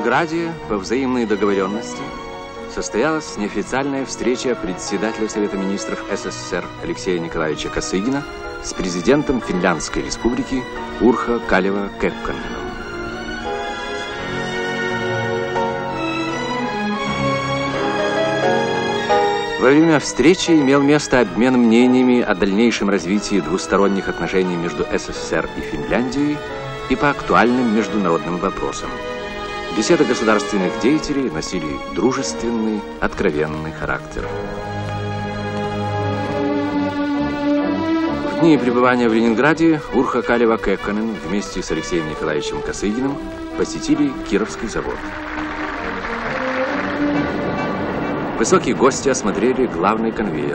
Ленинграде по взаимной договоренности состоялась неофициальная встреча председателя Совета министров СССР Алексея Николаевича Косыгина с президентом Финляндской республики Урхо Калева-Кекконеном. Во время встречи имел место обмен мнениями о дальнейшем развитии двусторонних отношений между СССР и Финляндией и по актуальным международным вопросам. Беседы государственных деятелей носили дружественный, откровенный характер. В дни пребывания в Ленинграде Урхо Калева-Кекконен вместе с Алексеем Николаевичем Косыгиным посетили Кировский завод. Высокие гости осмотрели главный конвейер.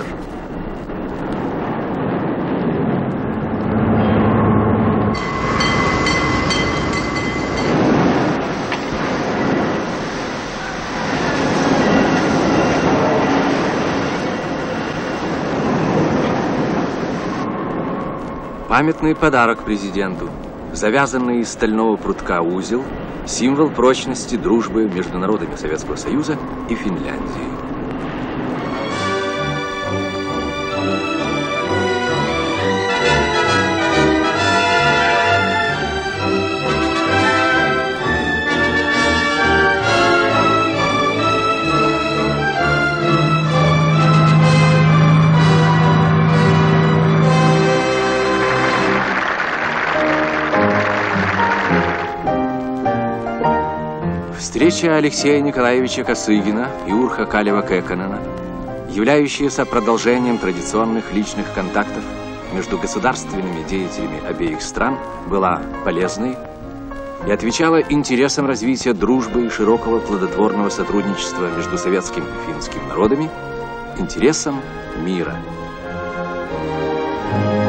Памятный подарок президенту. Завязанный из стального прутка узел, символ прочности дружбы между народами Советского Союза и Финляндии. Встреча Алексея Николаевича Косыгина и Урхо Калева-Кекконена, являющаяся продолжением традиционных личных контактов между государственными деятелями обеих стран, была полезной и отвечала интересам развития дружбы и широкого плодотворного сотрудничества между советским и финским народами, интересам мира.